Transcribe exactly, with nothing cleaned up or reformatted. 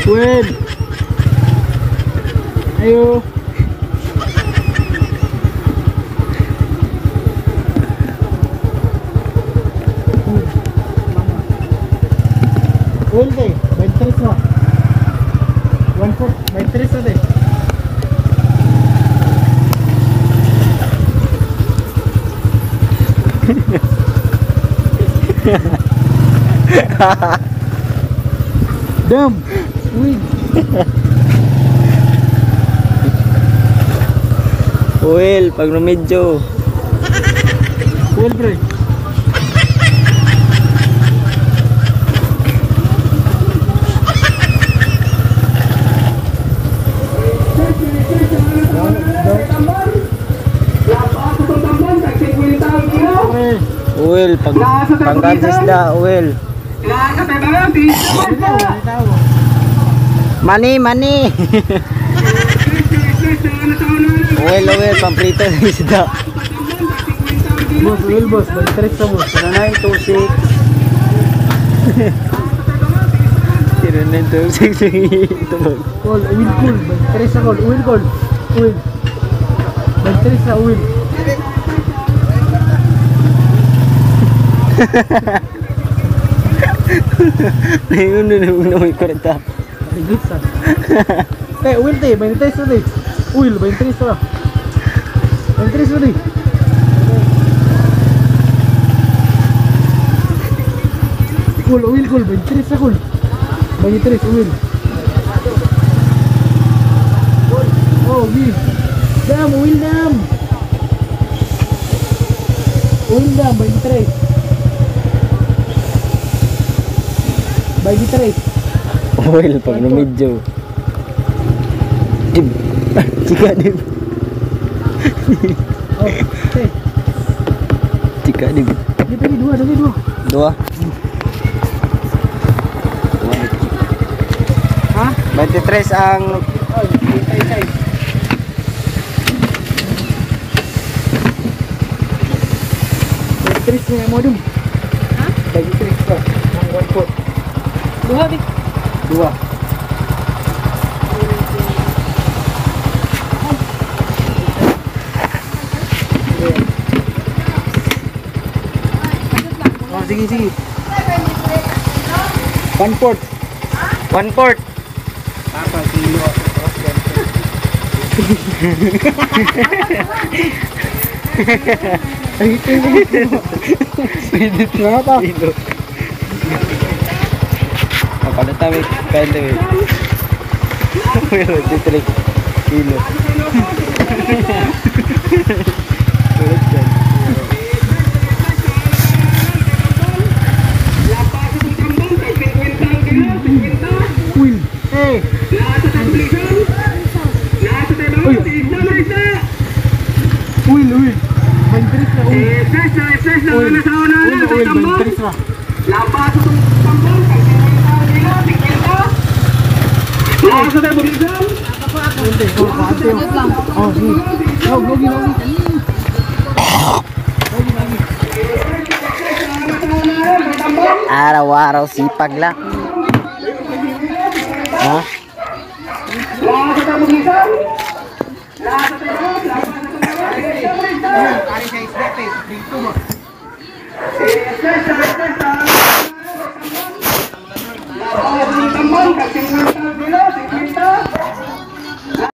Well. Ayo. Well deh, veintitrés lah. One foot, veintitrés deh. Dam, win. Well, pag medyo. Well, bro. Well, pag panggantisda, well. Mani, mani. Well, well, pamprito ng isda. Boss, well, boss, veintitrés sa boss. nine two six. nine two six. Ito ba? Call, win cool, veintitrés sa call, win call. Win. veintitrés sa win. Ayun na naman may kwarta. Rigid sa. Eh, win te, veintitrés sa te. Will, veintitrés sa. veintitrés sa te. Cool, will, cool, veintitrés sa cool. veintitrés, will. Oh, will. Dam, will, dam. Will, dam, veintitrés. veintitrés. Well, pag medyo. Dib. Chika dib. Oh, okay. Chika dib. Dia tadi dua, tadi dua. Dua. Hah? veintitrés ang Oh, veintitrés. veintitrés ni modum. Hah? veintitrés ka. Ang one foot. Dua, Bi. Dua. Oh, sige, sige. One foot. one fourth. Apa kilo? Pwede na pa. Kilo. Apa na tayo pwede. Well, veintitrés kilo. Will. Eh. Will, will. veintitrés na will. Will, will, will, veintitrés na. Oh, sige. Oh, logi, logi. Araw-araw sipag lang. Ha? Thank you.